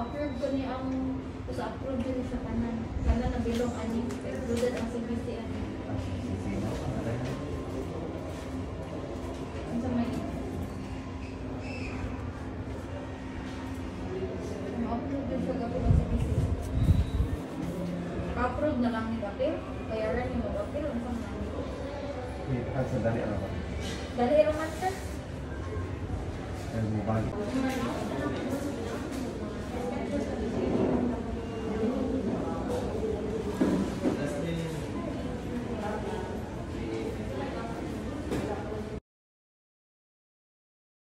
ma-approve ko ni ang sa approve din sa kanan. Kanan na bilong ani, included ang CBC ani. Ang sa may ma-approve din sa gabi ng CBC. Pa-approve na lang ni Kapil, bayaran ni Kapil, ang sa mga. Sa dali ano ba? Dali raman ka? Ang mobile.